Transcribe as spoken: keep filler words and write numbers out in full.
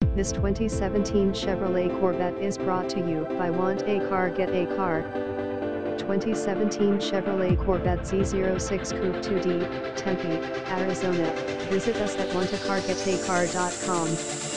This twenty seventeen Chevrolet Corvette is brought to you by Want a Car Get a Car. twenty seventeen Chevrolet Corvette Z zero six Coupe two D, Tempe, Arizona. Visit us at want a car get a car dot com.